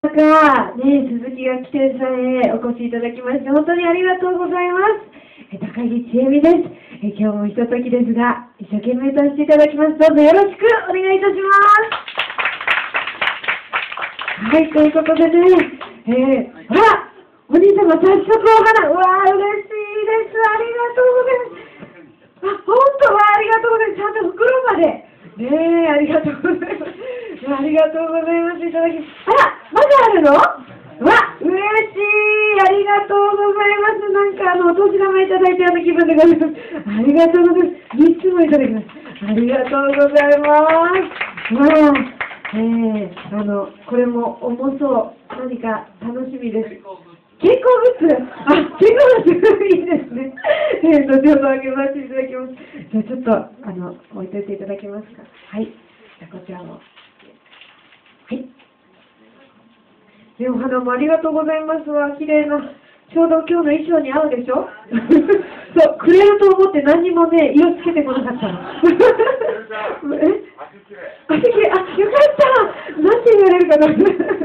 鈴木がきてさんへお越しいただきまして、本当にありがとうございます。高木千恵美です。今日もひとときですが、一生懸命としていただきます。どうぞよろしくお願いいたします。はい、ということでね、ほら、お兄様、早速お花、うわー、嬉しいです。ありがとうございます。本当はありがとうございます。ちゃんと袋まで。ありがとうございます。ありがとうございます。いただきます。あら、まだあるの？わ、嬉しい。ありがとうございます。なんかお年玉いただいたような気分でございます。ありがとうございます。3つもいただきます。ありがとうございます。これも重そう。何か楽しみです。健康グッズ、健康グッズいいですね。後ほどあげさせていただきます。じゃあちょっと置いといていただけますか。はい。じゃあこちらも。はい。お花もありがとうございますわ。綺麗な。ちょうど今日の衣装に合うでしょ。そう、くれると思って何にもね、色つけてこなかったの。足きれい。よかった。なんて言われるかな。